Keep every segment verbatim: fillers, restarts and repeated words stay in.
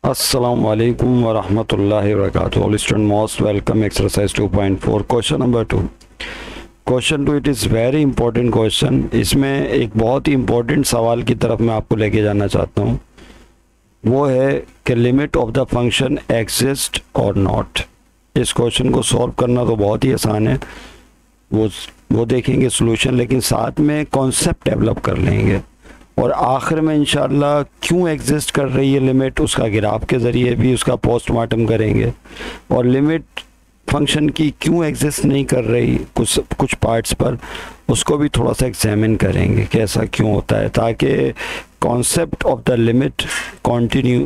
Assalamu alaikum wa rahmatullahi wa barakatuh. All students most welcome exercise two point four question number two. Question two it is very important question. इसमें एक बहुत ही important सवाल की तरफ मैं आपको लेके जाना चाहता हूँ, वो है कि limit of the function exist और नॉट। इस क्वेश्चन को सॉल्व करना तो बहुत ही आसान है, वो वो देखेंगे सॉल्यूशन, लेकिन साथ में कॉन्सेप्ट डेवलप कर लेंगे और आखिर में इंशाल्लाह क्यों एग्जिस्ट कर रही है लिमिट, उसका ग्राफ के ज़रिए भी उसका पोस्टमार्टम करेंगे, और लिमिट फंक्शन की क्यों एग्जिस्ट नहीं कर रही कुछ कुछ पार्ट्स पर, उसको भी थोड़ा सा एग्जामिन करेंगे कैसा क्यों होता है, ताकि concept of the limit continue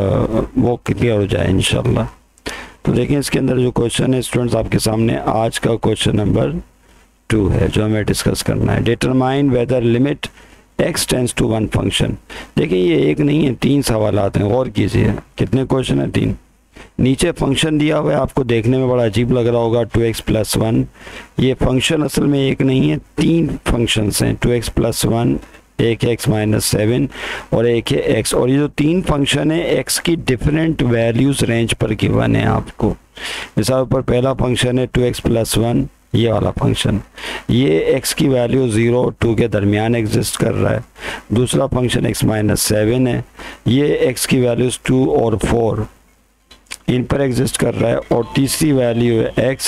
वो क्लियर हो जाए इंशाल्लाह। तो देखिए इसके अंदर जो क्वेश्चन है स्टूडेंट्स आपके सामने, आज का क्वेश्चन नंबर टू है जो हमें डिस्कस करना है। Determine whether limit x tends to one function. देखिए ये एक नहीं है, तीन सवाल आते हैं, गौर कीजिए कितने क्वेश्चन है, तीन। नीचे फंक्शन दिया हुआ है, आपको देखने में बड़ा अजीब लग रहा होगा, टू एक्स प्लस वन। ये फंक्शन असल में एक नहीं है, तीन फंक्शंस हैं, टू एक्स प्लस वन, एक एक्स माइनस सेवन और एक है एक्स। और ये जो तीन फंक्शन है एक्स की डिफरेंट वैल्यूज रेंज पर गिवन है आपको। मिसाल पर पहला फंक्शन है टू एक्स प्लस वन, ये वाला फंक्शन, ये x की वैल्यू ज़ीरो टू के दरमियान एग्जिस्ट कर रहा है। दूसरा फंक्शन x माइनस सेवन है, ये x की वैल्यूज़ टू और फोर इन पर एग्जिस्ट कर रहा है। और तीसरी वैल्यू है x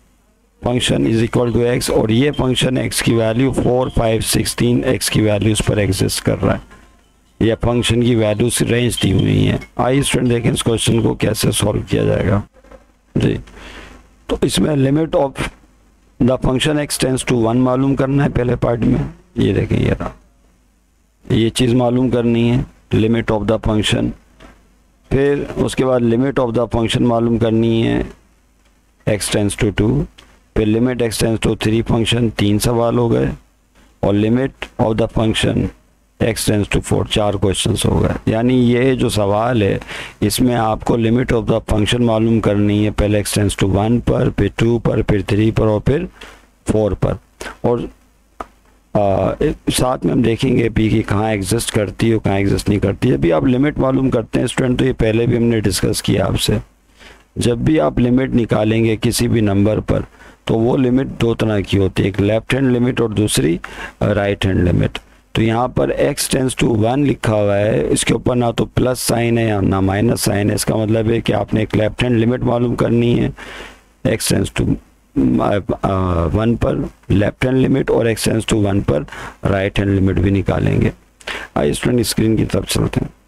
function is equal to x, और ये फंक्शन x की value four five sixteen x की वैल्यूज़ पर एग्जिस्ट कर रहा है। यह फंक्शन की वैल्यूज रेंज दी हुई है। आइए स्टूडेंट देखें इस क्वेश्चन को कैसे सॉल्व किया जाएगा जी। तो इसमें limit of the function x tends to one मालूम करना है पहले पार्ट में। ये देखें ये रहा, ये चीज़ मालूम करनी है, लिमिट ऑफ द फंक्शन। फिर उसके बाद लिमिट ऑफ द फंक्शन मालूम करनी है एक्स टेंस टू टू। फिर limit x tends to three function, तीन सवाल हो गए। और limit of the function x tends to four, चार क्वेश्चंस हो गए। यानी ये जो सवाल है इसमें आपको लिमिट ऑफ द फंक्शन मालूम करनी है, पहले एक्स टेंस टू वन पर, फिर टू पर, फिर थ्री पर और फिर फोर पर। और आ, साथ में हम देखेंगे भी कि कहाँ एग्जिस्ट करती है और कहाँ एग्जिस्ट नहीं करती है। अभी आप लिमिट मालूम करते हैं स्टूडेंट, तो ये पहले भी हमने डिस्कस किया आपसे। जब भी आप लिमिट निकालेंगे किसी भी नंबर पर, तो वो लिमिट दो तरह की होती है, एक लेफ्ट हैंड लिमिट और दूसरी राइट हैंड लिमिट। तो यहाँ पर x टेंस टू वन लिखा हुआ है, इसके ऊपर ना तो प्लस साइन है या ना माइनस साइन है। इसका मतलब है कि आपने एक लेफ्ट हैंड लिमिट मालूम करनी है x टेंस टू वन पर लेफ्ट हैंड लिमिट, और x टेंस टू वन पर राइट हैंड लिमिट भी निकालेंगे। आइए स्टूडेंट स्क्रीन की तरफ चलते हैं।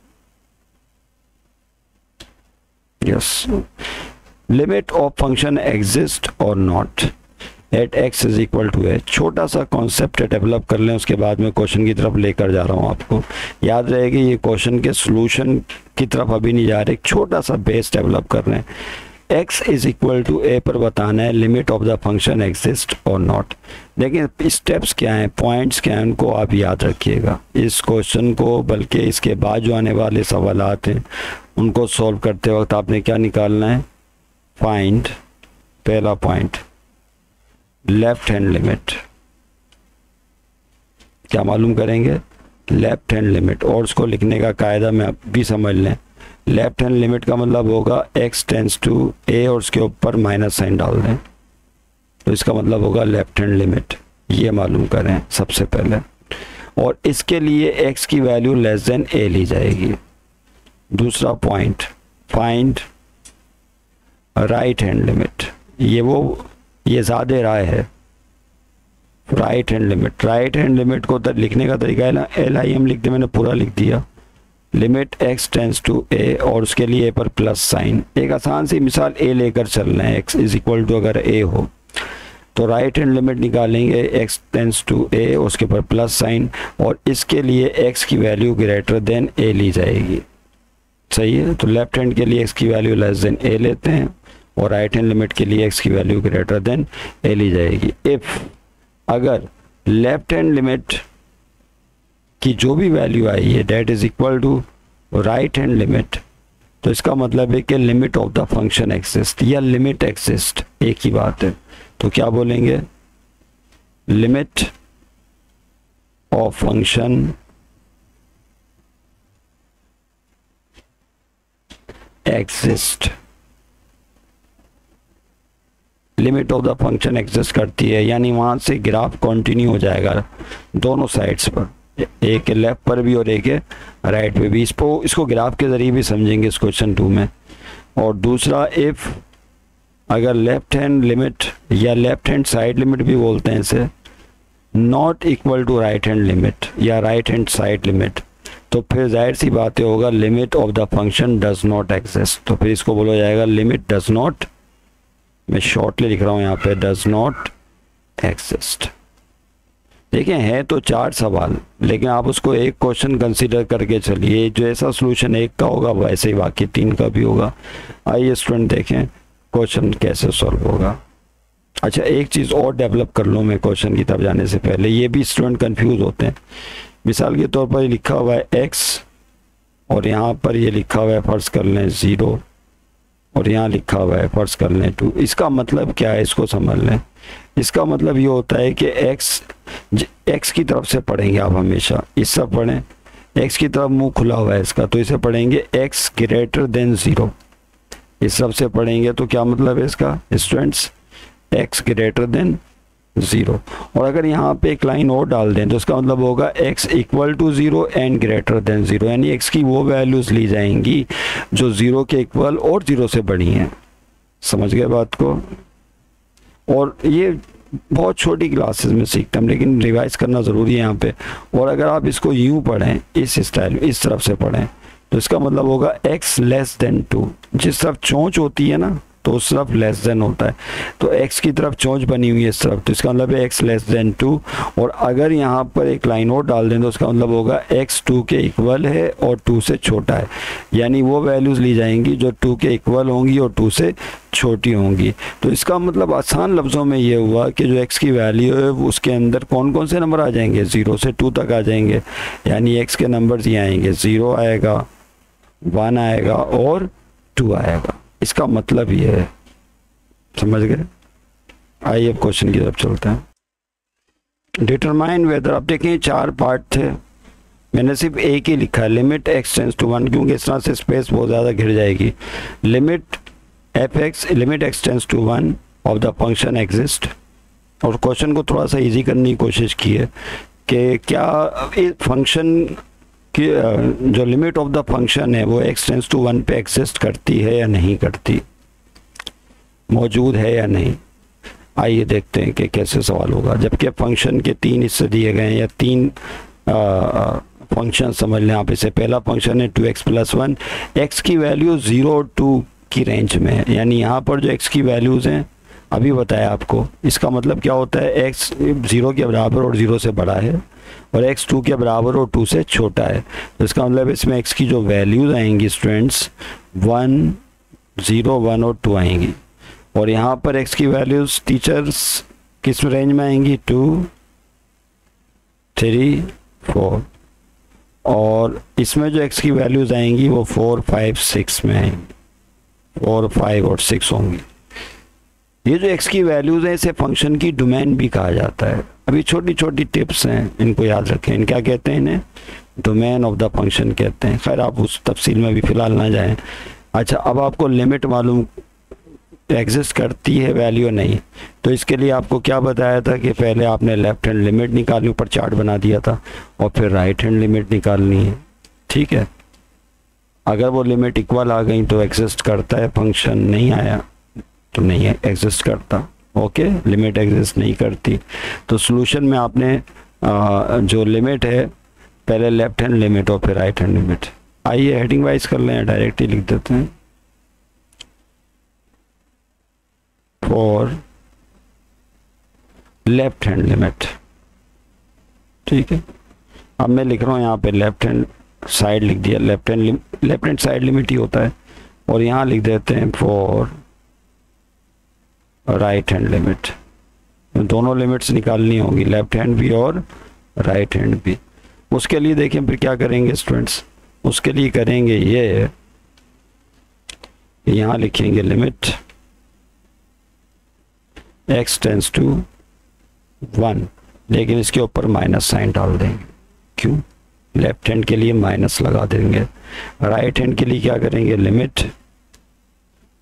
Yes, limit of function exist और not at x is equal to h. छोटा सा कॉन्सेप्ट डेवलप कर लें, उसके बाद में क्वेश्चन की तरफ लेकर जा रहा हूँ आपको। याद रहेगी ये क्वेश्चन के सॉल्यूशन की तरफ अभी नहीं जा रहे, एक छोटा सा बेस डेवलप कर रहे हैं। X is equal to a पर बताना है limit of the function exist और नॉट। देखिए स्टेप्स क्या हैं, पॉइंट्स क्या हैं, उनको आप याद रखिएगा इस क्वेश्चन को, बल्कि इसके बाद जो आने वाले सवालात हैं उनको सॉल्व करते वक्त आपने क्या निकालना है, फाइंड, पहला पॉइंट लेफ्ट हैंड लिमिट। क्या मालूम करेंगे, लेफ्ट हैंड लिमिट। और उसको लिखने का कायदा में आप भी समझ लें, लेफ्ट हैंड लिमिट का मतलब होगा x टेंस टू a और उसके ऊपर माइनस साइन डाल दें, तो इसका मतलब होगा लेफ्ट हैंड लिमिट। ये मालूम करें सबसे पहले, और इसके लिए x की वैल्यू लेस देन a ली जाएगी। दूसरा point find right hand limit. ये वो ये ज़्यादा राय है, right hand limit. Right hand limit को तो लिखने का तरीका है ना, एल आई एम लिख दिया, मैंने पूरा लिख दिया। Limit x tends to a और उसके लिए ए पर प्लस साइन। एक आसान सी मिसाल ए लेकर चल रहे हैं, एक्स इज इक्वल टू अगर ए हो तो राइट हैंड लिमिट निकालेंगे एक्स टेंस टू ए, उसके ऊपर प्लस साइन, और इसके लिए एक्स की वैल्यू ग्रेटर देन ए ली जाएगी। सही है, तो लेफ्ट हैंड के लिए एक्स की वैल्यू लेस देन ए लेते हैं और राइट हैंड लिमिट के लिए x की वैल्यू ग्रेटर देन a ली जाएगी। इफ अगर लेफ्ट हैंड लिमिट की जो भी वैल्यू आई है that is equal to right hand limit, तो इसका मतलब है कि limit of the function exist या लिमिट एग्जिस्ट, एक ही बात है। तो क्या बोलेंगे, limit of function exist, limit of the function exist करती है, यानी वहां से ग्राफ कंटिन्यू हो जाएगा दोनों साइड्स पर, एक लेफ्ट पर भी और एक राइट पे भी। इसको इसको ग्राफ के जरिए भी समझेंगे इस क्वेश्चन टू में। और दूसरा, इफ अगर लेफ्ट हैंड लिमिट या लेफ्ट हैंड साइड लिमिट भी बोलते हैं इसे, not equal to right hand limit या राइट हैंड साइड लिमिट, तो फिर जाहिर सी बात होगा limit of the function does not exist. तो फिर इसको बोला जाएगा लिमिट डज नॉट, मैं शॉर्टली लिख रहा हूँ यहाँ पे, डज नॉट एग्जिस्ट। देखिए हैं तो चार सवाल, लेकिन आप उसको एक क्वेश्चन कंसीडर करके चलिए, जो ऐसा सोल्यूशन एक का होगा वैसे ही बाकी तीन का भी होगा। आइए स्टूडेंट देखें क्वेश्चन कैसे सॉल्व होगा। अच्छा, एक चीज़ और डेवलप कर लूँ मैं क्वेश्चन की तरफ जाने से पहले, ये भी स्टूडेंट कंफ्यूज होते हैं। मिसाल के तौर पर लिखा हुआ है एक्स और यहाँ पर ये लिखा हुआ है फर्ज कर लें ज़ीरो और यहाँ लिखा हुआ है फर्ज कर लें टू। इसका मतलब क्या है, इसको समझ लें। इसका मतलब ये होता है कि x x की तरफ से पढ़ेंगे आप हमेशा, इससे पढ़ें, x की तरफ मुंह खुला हुआ है इसका, तो इसे पढ़ेंगे x ग्रेटर देन ज़ीरो। इस तरफ से पढ़ेंगे तो क्या मतलब है इसका students, x greater than zero. और अगर यहाँ पे एक लाइन और डाल दें तो इसका मतलब होगा x equal to zero and greater than zero, यानी x की वो वैल्यूज़ ली जाएंगी जो ज़ीरो के इक्वल और ज़ीरो से बड़ी हैं। समझ गए बात को। और ये बहुत छोटी क्लासेस में सीखते हैं, लेकिन रिवाइज करना ज़रूरी है यहाँ पे। और अगर आप इसको यूँ पढ़ें, इस स्टाइल इस तरफ से पढ़ें, तो इसका मतलब होगा x लेस देन टू। जिस तरफ चोंच होती है ना तो उस तरफ लेस देन होता है, तो x की तरफ चोंच बनी हुई है इस तरफ, तो इसका मतलब है x लेस देन टू। और अगर यहाँ पर एक लाइन और डाल दें तो उसका मतलब होगा x टू के इक्वल है और टू से छोटा है, यानी वो वैल्यूज़ ली जाएंगी जो टू के इक्वल होंगी और टू से छोटी होंगी। तो इसका मतलब आसान लफ्ज़ों में ये हुआ कि जो x की वैल्यू है उसके अंदर कौन कौन से नंबर आ जाएंगे, ज़ीरो से टू तक आ जाएंगे, यानी x के नंबर्स ये आएंगे, ज़ीरो आएगा, वन आएगा और टू आएगा। इसका मतलब ये है, समझ गए। आइए अब क्वेश्चन की तरफ चलते हैं। डिटरमाइन वेदर, अब देखें चार पार्ट थे, मैंने सिर्फ एक ही लिखा है, limit x tends to one, क्योंकि इस तरह से स्पेस बहुत ज़्यादा घिर जाएगी। Limit f x limit x tends to one of the function exist. और क्वेश्चन को थोड़ा सा इजी करने की कोशिश की है कि क्या इस फंक्शन कि जो लिमिट ऑफ द फंक्शन है वो एक्स टेंस टू वन पे एग्जिस्ट करती है या नहीं करती, मौजूद है या नहीं। आइए देखते हैं कि कैसे सवाल होगा। जबकि फंक्शन के तीन हिस्से दिए गए हैं, या तीन फंक्शन समझ लें आप इसे। पहला फंक्शन है two x plus one, x की वैल्यू ज़ीरो और टू की रेंज में है, यानी यहाँ पर जो एक्स की वैल्यूज़ हैं अभी बताया आपको, इसका मतलब क्या होता है, एक्स ज़ीरो के बराबर और ज़ीरो से बड़ा है और x टू के बराबर और टू से छोटा है। तो इसका मतलब इसमें x की जो वैल्यूज़ आएंगी स्टूडेंट्स वन ज़ीरो वन और टू आएंगी। और यहाँ पर x की वैल्यूज़ टीचर्स किस रेंज में आएंगी, टू थ्री फोर। और इसमें जो x की वैल्यूज़ आएंगी वो फोर फाइव सिक्स में आएंगी, फोर फाइव और सिक्स होंगी। ये जो x की वैल्यूज़ हैं इसे फंक्शन की डोमेन भी कहा जाता है। अभी छोटी छोटी टिप्स हैं, इनको याद रखें। इन क्या कहते हैं, इन्हें डोमेन ऑफ द फंक्शन कहते हैं। खैर आप उस तफसील में भी फ़िलहाल ना जाएं। अच्छा, अब आपको लिमिट मालूम एग्जिस्ट करती है वैल्यू नहीं, तो इसके लिए आपको क्या बताया था कि पहले आपने लेफ्ट हैंड लिमिट निकालनी, ऊपर चार्ट बना दिया था, और फिर राइट हैंड लिमिट निकालनी है। ठीक है, अगर वो लिमिट इक्वल आ गई तो एग्जिस्ट करता है फंक्शन, नहीं आया तो नहीं एग्जिस्ट करता। ओके, लिमिट एग्जिस्ट नहीं करती। तो सॉल्यूशन में आपने आ, जो लिमिट है पहले लेफ्ट हैंड लिमिट और फिर राइट हैंड लिमिट। आइए हेडिंग वाइज कर लें, डायरेक्ट ही लिख देते हैं। फॉर लेफ्ट हैंड लिमिट, ठीक है। अब मैं लिख रहा हूँ यहाँ पे लेफ्ट हैंड साइड लिख दिया, left hand left hand side limit ही होता है। और यहाँ लिख देते हैं फॉर राइट हैंड लिमिट। दोनों लिमिट्स निकालनी होगी, लेफ्ट हैंड भी और राइट हैंड भी। उसके लिए देखें फिर क्या करेंगे स्टूडेंट्स, उसके लिए करेंगे ये, यहाँ लिखेंगे limit x tends to one, लेकिन इसके ऊपर माइनस साइन डाल देंगे। क्यों, लेफ्ट हैंड के लिए माइनस लगा देंगे। राइट हैंड के लिए क्या करेंगे, limit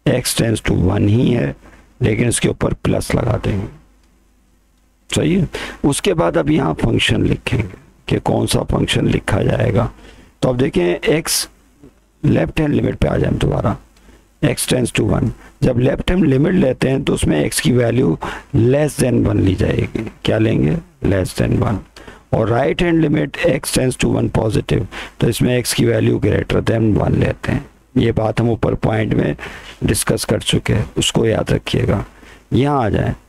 x tends to one ही है, लेकिन इसके ऊपर प्लस लगा देंगे, सही है। उसके बाद अब यहाँ फंक्शन लिखेंगे कि कौन सा फंक्शन लिखा जाएगा। तो अब देखें एक्स लेफ्ट हैंड लिमिट पे आ जाए दोबारा, एक्स टेंस टू वन। जब लेफ्ट हैंड लिमिट लेते हैं तो उसमें एक्स की वैल्यू लेस देन वन ली जाएगी, क्या लेंगे, लेस देन वन। और right hand limit x tends to one positive, तो इसमें एक्स की वैल्यू ग्रेटर देन वन लेते हैं। ये बात हम ऊपर पॉइंट में डिस्कस कर चुके हैं, उसको याद रखिएगा। यहाँ आ जाए,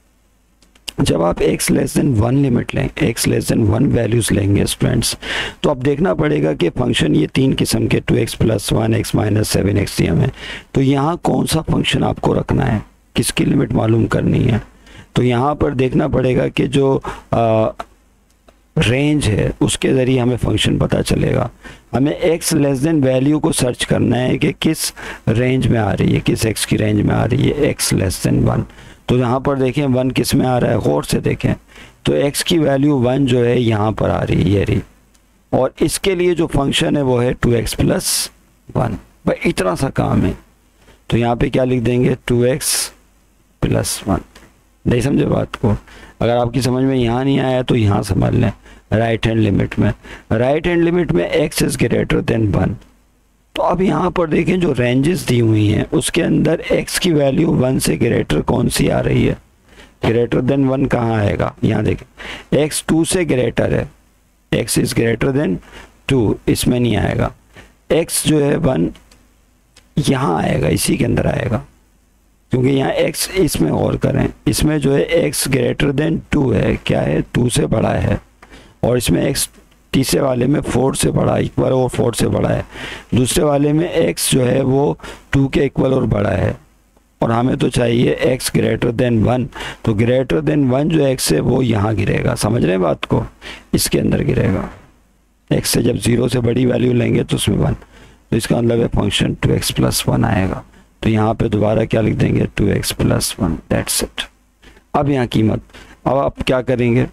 जब आप x less than one limit लें, x less than one values लेंगे स्टूडेंट्स, तो अब देखना पड़ेगा कि फंक्शन ये तीन किस्म के two x plus one x minus seven x दिए हमें, तो यहाँ कौन सा फंक्शन आपको रखना है, किसकी लिमिट मालूम करनी है। तो यहाँ पर देखना पड़ेगा कि जो आ, रेंज है उसके ज़रिए हमें फंक्शन पता चलेगा। हमें x लेस देन वैल्यू को सर्च करना है कि किस रेंज में आ रही है, किस x की रेंज में आ रही है, x लेस देन वन। तो यहाँ पर देखें वन किस में आ रहा है, गौर से देखें, तो x की वैल्यू वन जो है यहाँ पर आ रही है, ये रही। और इसके लिए जो फंक्शन है वो है टू एक्स प्लस वन, भाई इतना सा काम है। तो यहाँ पे क्या लिख देंगे, टू एक्स प्लस वन। नहीं समझे बात को, अगर आपकी समझ में यहाँ नहीं आया तो यहाँ समझ लें। राइट हैंड लिमिट में, राइट हैंड लिमिट में x is greater than one. तो अब यहाँ पर देखें जो रेंजेस दी हुई हैं उसके अंदर x की वैल्यू वन से ग्रेटर कौन सी आ रही है, ग्रेटर देन वन कहाँ आएगा, यहाँ देखें x टू से ग्रेटर है, x is greater than two, इसमें नहीं आएगा। x जो है वन यहाँ आएगा, इसी के अंदर आएगा, क्योंकि यहाँ x इसमें और करें, इसमें जो है x ग्रेटर देन टू है, क्या है, टू से बड़ा है। और इसमें x तीसरे वाले में फोर से बड़ा इक्वल और फोर से बड़ा है, दूसरे वाले में x जो है वो टू के इक्वल और बड़ा है। और हमें तो चाहिए x ग्रेटर देन वन, तो ग्रेटर देन वन जो x है वो यहाँ गिरेगा, समझ रहे हैं बात को, इसके अंदर गिरेगा। x से जब ज़ीरो से बड़ी वैल्यू लेंगे तो उसमें वन, तो इसका मतलब है function two x plus one आएगा। तो यहाँ पे दोबारा क्या लिख देंगे, two x plus one, that's it. अब यहाँ कीमत, अब आप क्या करेंगे,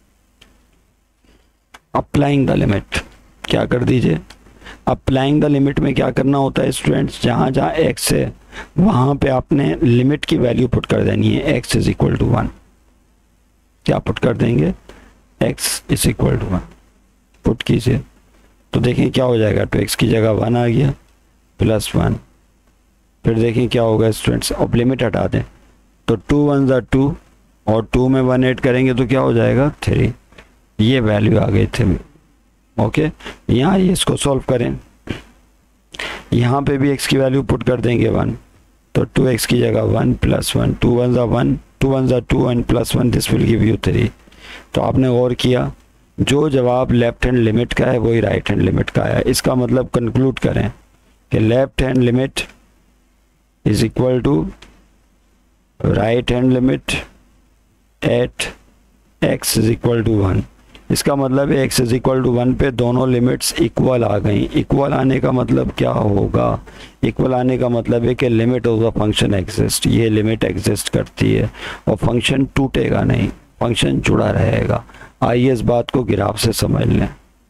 अप्लाइंग द लिमिट, क्या कर दीजिए, अप्लाइंग द लिमिट में क्या करना होता है स्टूडेंट्स, जहाँ जहाँ x है वहाँ पे आपने लिमिट की वैल्यू पुट कर देनी है, x is equal to one. क्या पुट कर देंगे, x is equal to one put कीजिए, तो देखें क्या हो जाएगा, टू एक्स की जगह वन आ गया प्लस वन। फिर देखें क्या होगा स्टूडेंट्स, अब लिमिट हटा दें, तो टू वन ज़ा टू और टू में वन ऐड करेंगे तो क्या हो जाएगा, थ्री। ये वैल्यू आ गई थी, ओके। यहाँ ये इसको सॉल्व करें, यहाँ पे भी x की वैल्यू पुट कर देंगे वन, तो टू एक्स की जगह one plus one, two one ज़ा वन, टू वन ज़ा two and plus one, this will give you three. तो आपने गौर किया, जो जवाब लेफ्ट हैंड लिमिट का है वही राइट हैंड लिमिट का है। इसका मतलब कंक्लूड करें कि left hand limit is equal to right hand limit at x is equal to one. इसका मतलब है x is equal to one पे दोनों लिमिट्स इक्वल आ गई। इक्वल आने का मतलब क्या होगा, इक्वल आने का मतलब है कि limit of the function exist, ये लिमिट एग्जिस्ट करती है और फंक्शन टूटेगा नहीं, फंक्शन जुड़ा रहेगा। आइए इस बात को ग्राफ से समझ लें।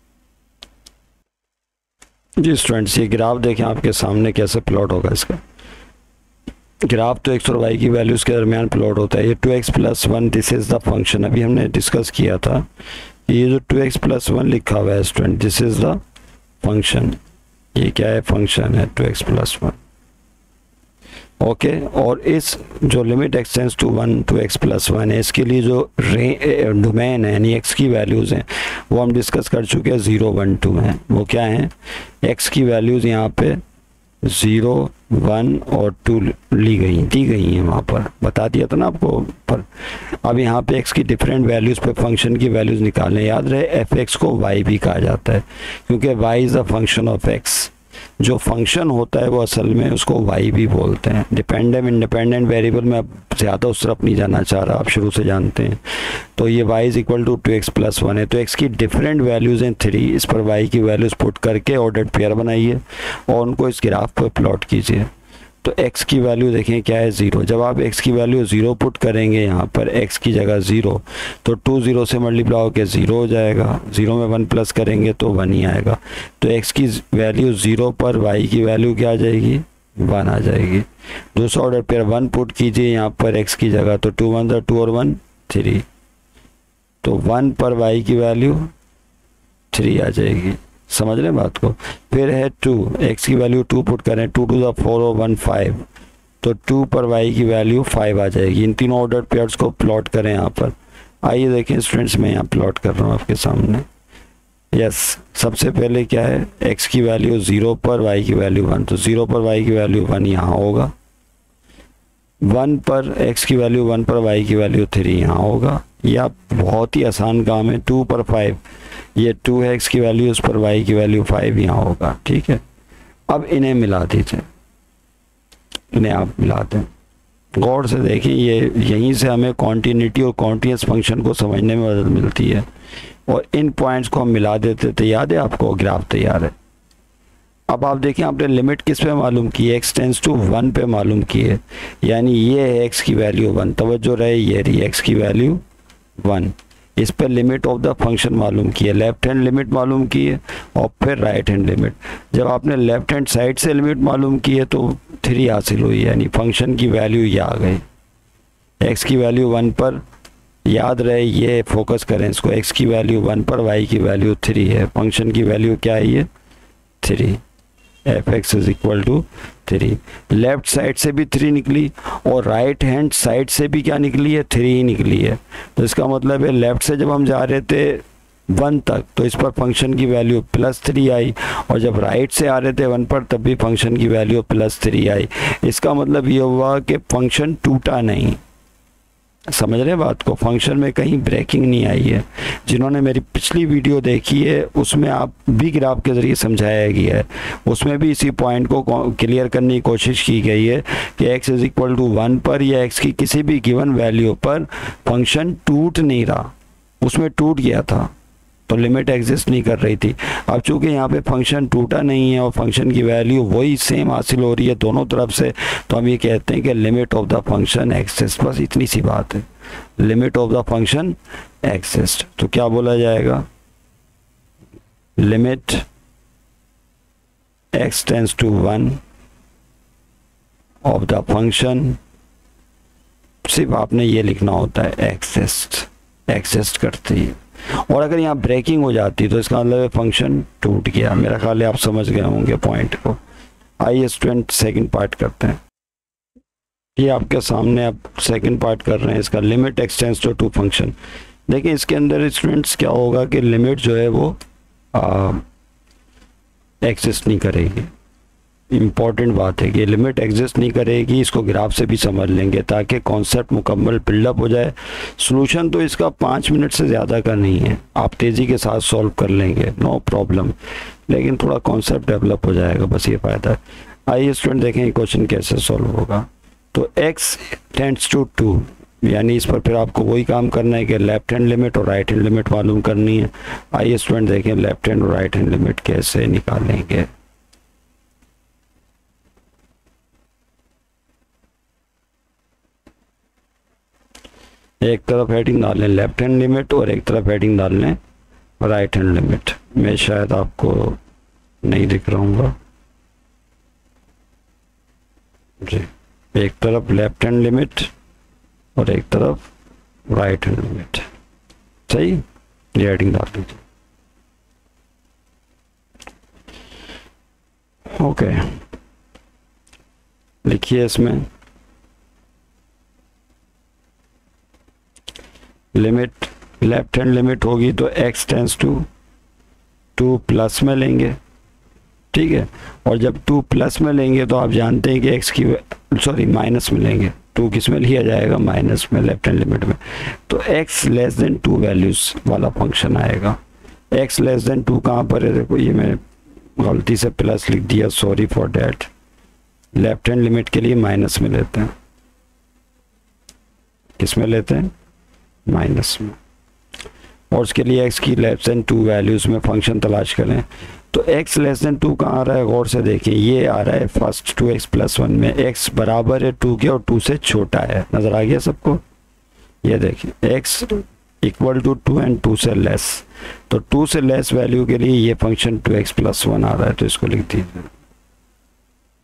जी स्टूडेंट्स, ये ग्राफ देखें आपके सामने कैसे प्लॉट होगा। इसका ग्राफ तो एक्स और वाई की वैल्यूज़ के दरमियान प्लॉट होता है। ये two x plus one, this is the function. अभी हमने डिस्कस किया था कि ये जो टू एक्स प्लस वन लिखा हुआ है student, this is the function. ये क्या है, फंक्शन है two x plus one, okay. और इस जो limit x tends to one two x plus one है, इसके लिए जो डोमेन है यानी एक्स की वैल्यूज़ हैं वो हम डिस्कस कर चुके हैं, ज़ीरो वन टू हैं। वो क्या हैं, एक्स की वैल्यूज़ यहाँ पे ज़ीरो वन और टू ली गई दी गई हैं, वहाँ पर बता दिया था ना आपको पर। अब यहाँ पे एक्स की डिफरेंट वैल्यूज़ पे फंक्शन की वैल्यूज़ निकालने। याद रहे एफ एक्स को वाई भी कहा जाता है, क्योंकि y is a function of x. जो फंक्शन होता है वो असल में उसको वाई भी बोलते हैं। डिपेंडेंट इंडिपेंडेंट वेरिएबल में अब ज़्यादा उस तरफ नहीं जाना चाह रहा, आप शुरू से जानते हैं। तो ये y is equal to two x plus one है, तो x की डिफरेंट वैल्यूज़ हैं थ्री। इस पर y की वैल्यूज़ पुट करके ऑर्डर्ड पेयर बनाइए और उनको इस ग्राफ पर प्लॉट कीजिए। तो x की वैल्यू देखें क्या है, ज़ीरो। जब आप x की वैल्यू ज़ीरो पुट करेंगे यहाँ पर x की जगह ज़ीरो, तो टू ज़ीरो से मल्टीप्लाई होकर ज़ीरो हो जाएगा। ज़ीरो में वन प्लस करेंगे तो वन ही आएगा। तो x की वैल्यू ज़ीरो पर y की वैल्यू क्या आ जाएगी, वन आ जाएगी। दूसरा ऑर्डर पेयर वन पुट कीजिए यहाँ पर एक्स की जगह, तो टू वन ज़ा टू और वन थ्री, तो वन पर वाई की वैल्यू थ्री आ जाएगी। समझ रहे हैं बात को। फिर है टू, एक्स की वैल्यू टू पुट करें, टू टू ज़ा फोर और वन फाइव, तो टू पर वाई की वैल्यू फाइव आ जाएगी। इन तीनों ऑर्डर पेयर्स को प्लॉट करें यहाँ पर। आइए देखें स्टूडेंट्स, मैं यहाँ प्लॉट कर रहा हूँ आपके सामने। यस, सबसे पहले क्या है, एक्स की वैल्यू ज़ीरो पर वाई की वैल्यू वन, तो ज़ीरो पर वाई की वैल्यू वन यहाँ होगा। वन पर एक्स की वैल्यू वन पर वाई की वैल्यू थ्री यहाँ होगा। यह बहुत ही आसान काम है। टू पर फाइव, ये टू है एक्स की वैल्यू, उस पर वाई की वैल्यू फाइव यहाँ होगा। ठीक है, अब इन्हें मिला दीजिए, इन्हें आप मिला दें। गौर से देखिए, ये यहीं से हमें कॉन्टिन्यूटी और कॉन्टिन्यूस फंक्शन को समझने में मदद मिलती है। और इन पॉइंट्स को हम मिला देते थे, याद है आपको, ग्राफ तैयार है। अब आप देखें, आपने लिमिट किस पे मालूम की है, एक्स टेंस टू वन पे मालूम की है, यानी ये है एक्स की वैल्यू वन। तवज्जो रहे, ये रही एक्स की वैल्यू वन। इस पर लिमिट ऑफ द फंक्शन मालूम की है, लेफ्ट हैंड लिमिट मालूम की है और फिर राइट हैंड लिमिट। जब आपने लेफ्ट हैंड साइड से लिमिट मालूम की है तो थ्री हासिल हुई, यानी फंक्शन की वैल्यू ये आ गई। एक्स की वैल्यू वन पर, याद रहे ये फोकस करें इसको, एक्स की वैल्यू वन पर, वाई की वैल्यू थ्री है, फंक्शन की वैल्यू क्या है, ये three. F x is equal to three. Left side से भी थ्री निकली और राइट हैंड साइड से भी क्या निकली है, थ्री ही निकली है। तो इसका मतलब है लेफ्ट से जब हम जा रहे थे वन तक तो इस पर फंक्शन की वैल्यू प्लस थ्री आई, और जब राइट से आ रहे थे वन पर तब भी फंक्शन की वैल्यू प्लस थ्री आई। इसका मतलब ये हुआ कि फंक्शन टूटा नहीं। समझ रहे बात को, फंक्शन में कहीं ब्रेकिंग नहीं आई है। जिन्होंने मेरी पिछली वीडियो देखी है उसमें आप भी ग्राफ के ज़रिए समझाया गया है, उसमें भी इसी पॉइंट को क्लियर करने की कोशिश की गई है कि x is equal to one पर या x की किसी भी गिवन वैल्यू पर फंक्शन टूट नहीं रहा, उसमें टूट गया था तो लिमिट एग्जिस्ट नहीं कर रही थी। अब चूंकि यहाँ पे फंक्शन टूटा नहीं है और फंक्शन की वैल्यू वही सेम हासिल हो रही है दोनों तरफ से, तो हम ये कहते हैं कि limit of the function exist. बस इतनी सी बात है, limit of the function exist. तो क्या बोला जाएगा, limit x tends to one of the function, सिर्फ आपने ये लिखना होता है एग्जिस्ट, एग्जिस्ट करती है। और अगर यहाँ ब्रेकिंग हो जाती तो इसका मतलब फंक्शन टूट गया। मेरा ख्याल है आप समझ गए होंगे पॉइंट को। आइए स्टूडेंट सेकंड पार्ट करते हैं। ये आपके सामने आप सेकंड पार्ट कर रहे हैं इसका, limit x tends to two function. देखिए इसके अंदर स्टूडेंट्स क्या होगा कि लिमिट जो है वो एग्जिस्ट नहीं करेगी। इम्पॉर्टेंट बात है कि लिमिट एग्जिस्ट नहीं करेगी, इसको ग्राफ से भी समझ लेंगे ताकि कॉन्सेप्ट मुकम्मल बिल्डअप हो जाए। सॉल्यूशन तो इसका पाँच मिनट से ज़्यादा का नहीं है, आप तेज़ी के साथ सॉल्व कर लेंगे, नो प्रॉब्लम, लेकिन थोड़ा कॉन्सेप्ट डेवलप हो जाएगा, बस ये फ़ायदा है। आइए स्टूडेंट देखें क्वेश्चन कैसे सॉल्व होगा। तो x टेंड्स टू टू, यानी इस पर फिर आपको वही काम करना है कि लेफ्ट हैंड लिमिट और राइट हैंड लिमिट मालूम करनी है। आइए स्टूडेंट देखें लेफ्ट हैंड और राइट हैंड लिमिट कैसे निकालेंगे। एक तरफ हेडिंग डाल लें लेफ्ट हैंड लिमिट और एक तरफ हेडिंग डाल लें राइट हैंड लिमिट। मैं शायद आपको नहीं दिख रहा हूँ जी, एक तरफ लेफ्ट हैंड लिमिट और एक तरफ राइट हैंड लिमिट, सही। ये हेडिंग डाल दीजिए, ओके। लिखिए इसमें लिमिट लेफ्ट हैंड लिमिट होगी तो x tends to two plus में लेंगे, ठीक है। और जब टू प्लस में लेंगे तो आप जानते हैं कि x की सॉरी माइनस में लेंगे, टू किस में लिया जाएगा, माइनस में, लेफ्ट हैंड लिमिट में। तो x less than two values वाला फंक्शन आएगा। x लेस देन टू कहाँ पर है, देखो ये मैं गलती से प्लस लिख दिया, sorry for that. Left hand limit के लिए माइनस में लेते हैं, किस में लेते हैं, माइनस में। और उसके लिए x की लेस देन टू वैल्यूज में फंक्शन तलाश करें। तो x लेस देन टू कहाँ आ रहा है, गौर से देखिए, ये आ रहा है first two x plus one में, x बराबर है टू के और टू से छोटा है। नजर आ गया सबको, ये देखिए x equal to two and two से लेस, तो टू से लेस वैल्यू के लिए ये function two x plus one आ रहा है, तो इसको लिख दीजिए।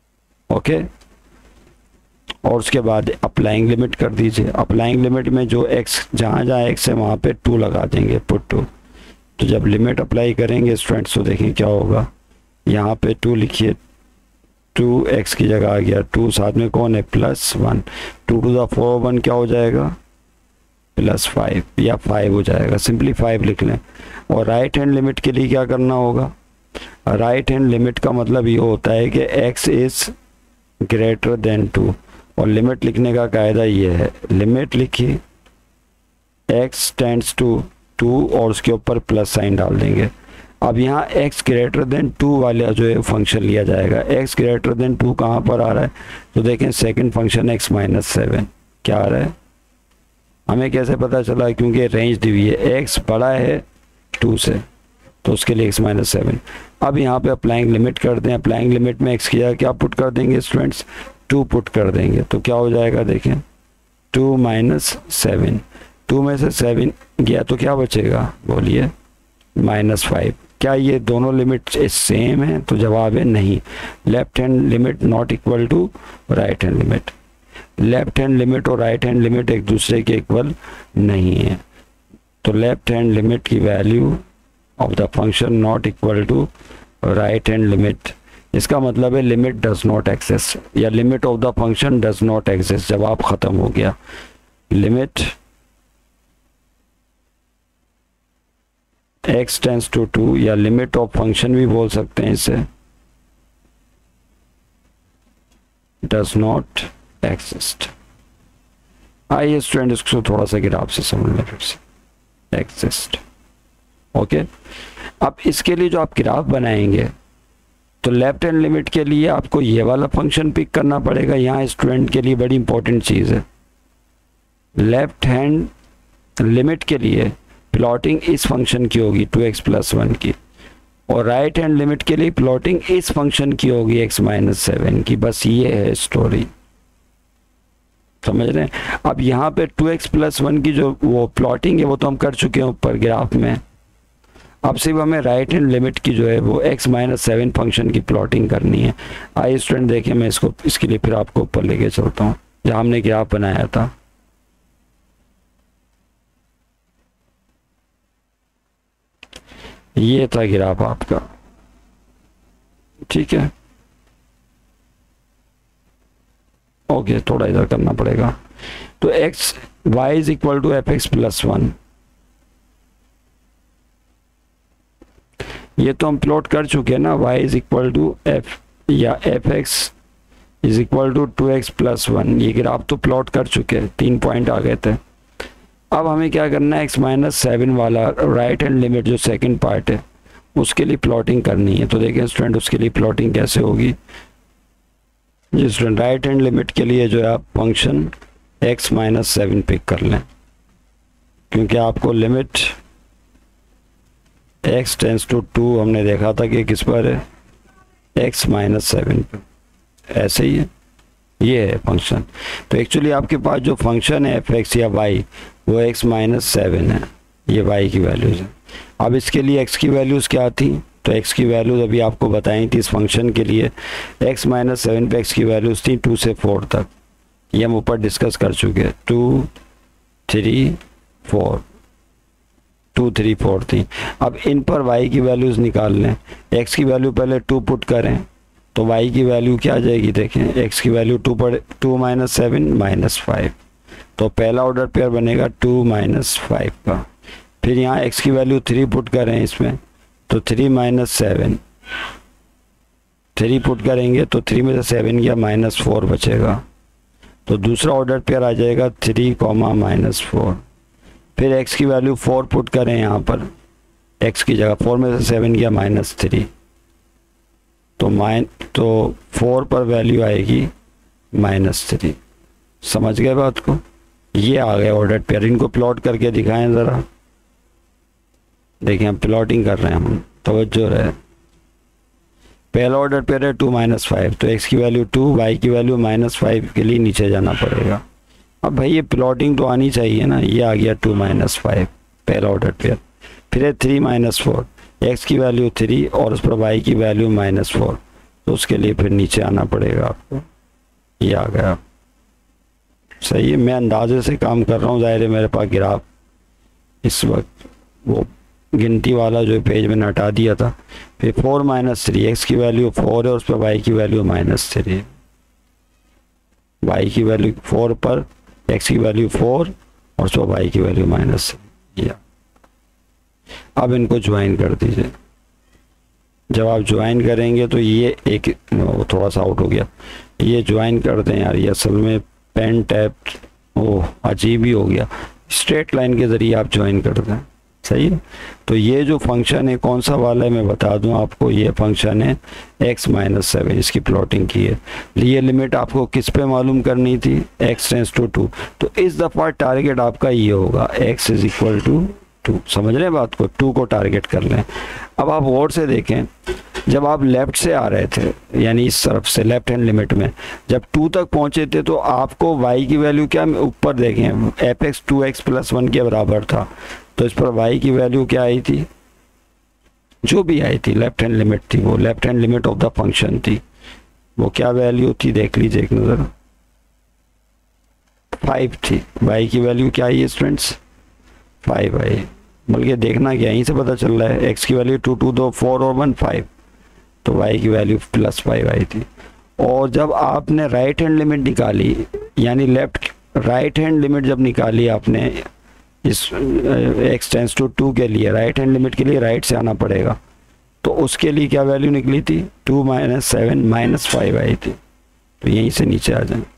ओके। और उसके बाद अप्लाइंग लिमिट कर दीजिए। अप्लाइंग लिमिट में जो x जहाँ जहाँ x है वहाँ पे टू लगा देंगे, पुट टू। तो जब लिमिट अप्लाई करेंगे स्टूडेंट्स तो देखें क्या होगा, यहाँ पे टू लिखिए, टू एक्स की जगह आ गया टू, साथ में कौन है plus one, two two the four one क्या हो जाएगा प्लस फाइव या फाइव हो जाएगा, सिंपली फाइव लिख लें। और राइट हैंड लिमिट के लिए क्या करना होगा, राइट हैंड लिमिट का मतलब ये होता है कि x is greater than two, और लिमिट लिखने का कायदा ये है, लिमिट लिखिए x टेंड्स टू टू और उसके ऊपर प्लस साइन डाल देंगे। अब यहाँ x ग्रेटर देन टू वाला जो है फंक्शन लिया जाएगा। x ग्रेटर देन टू कहाँ पर आ रहा है, तो देखें second function x minus seven क्या आ रहा है, हमें कैसे पता चला, क्योंकि रेंज दी हुई है, x बड़ा है टू से तो उसके लिए x माइनस सेवन। अब यहाँ पे अप्लाइंग लिमिट कर दें, अप्लाइंग लिमिट में x की जगह क्या पुट कर देंगे स्टूडेंट्स, टू पुट कर देंगे, तो क्या हो जाएगा देखें टू माइनस सेवन, टू में से सेवन गया तो क्या बचेगा बोलिए माइनस फाइव। क्या ये दोनों लिमिट सेम है, तो जवाब है नहीं। Left hand limit not equal to right hand limit, left hand limit और राइट हैंड लिमिट एक दूसरे के इक्वल नहीं है। तो लेफ्ट हैंड लिमिट की value of the function not equal to right hand limit, इसका मतलब है लिमिट डज नॉट एग्जिस्ट या limit of the function does not exist. जवाब खत्म हो गया। Limit x tends to two या लिमिट ऑफ फंक्शन भी बोल सकते हैं इसे, डज नॉट एग्जिस्ट। आइए स्टूडेंट इसको थोड़ा सा ग्राफ से समझ लें फिर से, एग्जिस्ट ओके। अब इसके लिए जो आप ग्राफ बनाएंगे तो लेफ्ट हैंड लिमिट के लिए आपको ये वाला फंक्शन पिक करना पड़ेगा। यहाँ स्टूडेंट के लिए बड़ी इंपॉर्टेंट चीज़ है, लेफ्ट हैंड लिमिट के लिए प्लॉटिंग इस फंक्शन की होगी टू एक्स प्लस वन की, और राइट हैंड लिमिट के लिए प्लॉटिंग इस फंक्शन की होगी x माइनस सेवन की। बस ये है स्टोरी, समझ रहे हैं। अब यहाँ पे टू एक्स प्लस वन की जो वो प्लॉटिंग है वो तो हम कर चुके हैं ऊपर ग्राफ में, अब सिर्फ हमें राइट हैंड लिमिट की जो है वो x माइनस सेवन फंक्शन की प्लॉटिंग करनी है। आइए स्टूडेंट देखें, मैं इसको इसके लिए फिर आपको ऊपर लेके चलता हूँ जहाँ हमने ग्राफ बनाया था। ये था ग्राफ आपका, ठीक है ओके। थोड़ा इधर करना पड़ेगा। तो x y is equal to f x plus one, ये तो हम प्लॉट कर चुके हैं ना, y is equal to f या f x is equal to two x plus one, ये ग्राफ तो प्लॉट कर चुके हैं, तीन पॉइंट आ गए थे। अब हमें क्या करना है, x माइनस सेवन वाला राइट हैंड लिमिट जो सेकंड पार्ट है उसके लिए प्लॉटिंग करनी है। तो देखें स्टूडेंट उसके लिए प्लॉटिंग कैसे होगी, जी स्टूडेंट राइट हैंड लिमिट के लिए जो है आप function x minus seven pick कर लें, क्योंकि आपको limit x tends to two हमने देखा था कि किस पर है, x माइनस सेवन पर, ऐसे ही है, ये है फंक्शन। तो एक्चुअली आपके पास जो फंक्शन है एफ एक्स या वाई वो x माइनस सेवन है, ये y की वैल्यूज़ है। अब इसके लिए x की वैल्यूज़ क्या थी, तो x की वैल्यूज़ अभी आपको बताई थी इस फंक्शन के लिए, x माइनस सेवन पे x की वैल्यूज़ थी टू से फोर तक, ये हम ऊपर डिस्कस कर चुके हैं, two three four, two three four थी। अब इन पर y की वैल्यूज़ निकाल लें, x की वैल्यू पहले टू पुट करें तो y की वैल्यू क्या आ जाएगी, देखें x की वैल्यू टू पर two minus seven minus five, तो पहला ऑर्डर पेयर बनेगा टू माइनस फाइव का। फिर यहाँ x की वैल्यू थ्री पुट करें इसमें तो three minus seven, three put करेंगे तो थ्री में से सेवन गया माइनस फोर बचेगा, तो दूसरा ऑर्डर पेयर आ जाएगा थ्री कॉमा माइनस फोर। फिर x की वैल्यू फोर पुट करें यहाँ पर, x की जगह फोर में से सेवन गया माइनस थ्री, तो माइन तो फोर पर वैल्यू आएगी माइनस थ्री। समझ गए बात को, ये आ गए ऑर्डर पेयर। इनको प्लॉट करके दिखाएं ज़रा, देखिए हम प्लॉटिंग कर रहे हैं, हम तवज्जो रहे। पहला ऑर्डर पेयर है टू माइनस फाइव, तो x की वैल्यू टू, y की वैल्यू माइनस फाइव के लिए नीचे जाना पड़ेगा। अब भाई ये प्लॉटिंग तो आनी चाहिए ना, ये आ गया टू माइनस फाइव पहला ऑर्डर पेयर। फिर है थ्री माइनस फोर, एक्स की वैल्यू थ्री और उस पर वाई की वैल्यू माइनस फोर, तो उसके लिए फिर नीचे आना पड़ेगा आपको। ये आ गया, सही है। मैं अंदाजे से काम कर रहा हूँ, ज़ाहिर है मेरे पास ग्राफ इस वक्त वो गिनती वाला जो पेज मैंने हटा दिया था। फिर फोर माइनस थ्री, एक्स की वैल्यू फोर है, उस पर वाई की वैल्यू माइनस थ्री है। वाई की वैल्यू फोर पर एक्स की वैल्यू फोर और उस पर वाई की वैल्यू माइनस थ्री। अब इनको ज्वाइन कर दीजिए। जब आप ज्वाइन करेंगे तो ये एक वो थोड़ा सा आउट हो गया, ये ज्वाइन कर दें यार, ये असल में पेन टैप वो अजीब ही हो गया। स्ट्रेट लाइन के ज़रिए आप ज्वाइन कर दें, सही है। तो ये जो फंक्शन है कौन सा वाला है मैं बता दूं आपको, ये फंक्शन है x माइनस सेवन, इसकी प्लॉटिंग की है। ये लिमिट आपको किस पे मालूम करनी थी, x टेंस टू टू। तो इस दफ़ा टारगेट आपका ये होगा x is equal to two. समझ रहे हैं बात को, टू को टारगेट कर लें। अब आप गौर से देखें, जब आप लेफ़्ट से आ रहे थे यानी इस तरफ से लेफ्ट हैंड लिमिट में जब टू तक पहुंचे थे तो आपको y की वैल्यू क्या, ऊपर देखें f x two x plus one के बराबर था, तो इस पर y की वैल्यू क्या आई थी, जो भी आई थी लेफ्ट हैंड लिमिट थी, वो left hand limit of the function थी। वो क्या वैल्यू थी देख लीजिए एक नज़र, फाइव थी। y की वैल्यू क्या आई है स्टूडेंट्स, फाइव आई। बल्कि देखना क्या यहीं से पता चल रहा है, x की वैल्यू टू टू दो फोर और वन फाइव, तो y की वैल्यू प्लस फाइव आई थी। और जब आपने राइट हैंड लिमिट निकाली यानी लेफ्ट राइट हैंड लिमिट जब निकाली आपने इस x टेंस टू टू के लिए, राइट हैंड लिमिट के लिए राइट से आना पड़ेगा, तो उसके लिए क्या वैल्यू निकली थी, two minus seven minus five आई थी। तो यहीं से नीचे आ जाए,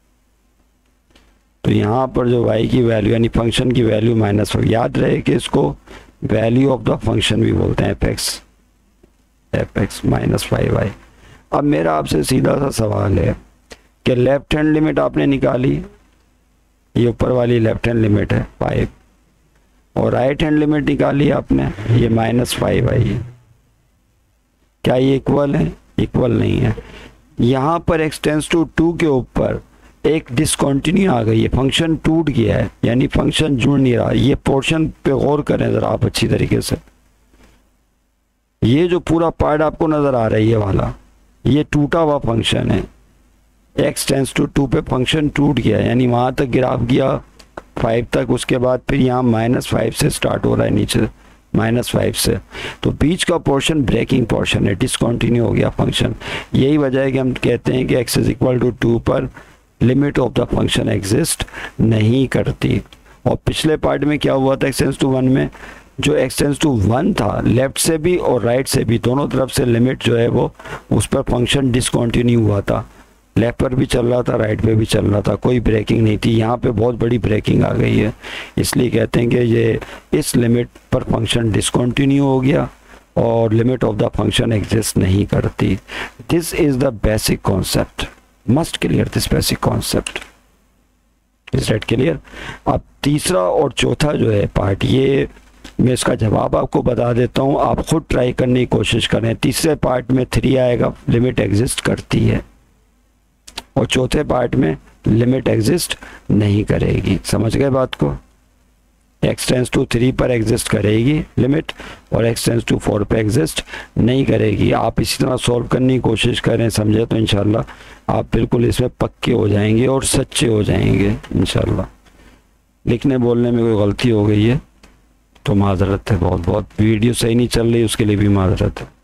तो यहाँ पर जो y की वैल्यू यानी फंक्शन की वैल्यू माइनस फाइव, याद रहे कि इसको वैल्यू ऑफ द फंक्शन भी बोलते हैं, f x f x minus five आई। अब मेरा आपसे सीधा सा सवाल है कि लेफ्ट हैंड लिमिट आपने निकाली, ये ऊपर वाली लेफ्ट हैंड लिमिट है फाइव, और राइट हैंड लिमिट निकाली आपने, ये माइनस फाइव आई है। क्या ये इक्वल है, इक्वल नहीं है। यहाँ पर x टेंस टू टू के ऊपर एक डिसकंटिन्यू आ गई है, फंक्शन टूट गया है यानी फंक्शन जुड़ नहीं रहा। ये पोर्शन पे गौर करें ज़रा आप अच्छी तरीके से, ये जो पूरा पार्ट आपको नज़र आ रही है वाला, ये टूटा हुआ फंक्शन है। x टेंस टू टू पे फंक्शन टूट गया यानी वहाँ तक ग्राफ गया फाइव तक, उसके बाद फिर यहाँ माइनस फाइव से स्टार्ट हो रहा है नीचे माइनस फाइव से, तो बीच का पोर्शन ब्रेकिंग पोर्शन है, डिसकंटिन्यू हो गया फंक्शन। यही वजह है कि हम कहते हैं कि x is equal to two पर limit of the function exist नहीं करती। और पिछले पार्ट में क्या हुआ था, x टेंस टू वन में जो x टेंस टू वन था, लेफ्ट से भी और राइट से भी दोनों तरफ से लिमिट जो है वो उस पर फंक्शन डिसकंटिन्यू हुआ था, लेफ्ट पर भी चल रहा था राइट पे भी चल रहा था, कोई ब्रेकिंग नहीं थी। यहाँ पे बहुत बड़ी ब्रेकिंग आ गई है, इसलिए कहते हैं कि ये इस लिमिट पर फंक्शन डिसकंटिन्यू हो गया और limit of the function exist नहीं करती। This is the basic concept, must clear this basic concept, is that clear. अब तीसरा और चौथा जो है पार्ट, ये मैं इसका जवाब आपको बता देता हूँ, आप खुद ट्राई करने की कोशिश करें। तीसरे पार्ट में थ्री आएगा, लिमिट एग्जिस्ट करती है, और चौथे पार्ट में लिमिट एग्जिस्ट नहीं करेगी। समझ गए बात को, x टेंस टू थ्री पर एग्जिस्ट करेगी लिमिट और x टेंस टू फोर पर एग्जिस्ट नहीं करेगी। आप इसी तरह सॉल्व करने की कोशिश करें, समझे तो इंशाल्लाह आप बिल्कुल इसमें पक्के हो जाएंगे और सच्चे हो जाएंगे इंशाल्लाह। लिखने बोलने में कोई गलती हो गई है तो माजरत है, बहुत बहुत वीडियो सही नहीं चल रही उसके लिए भी माजरत है।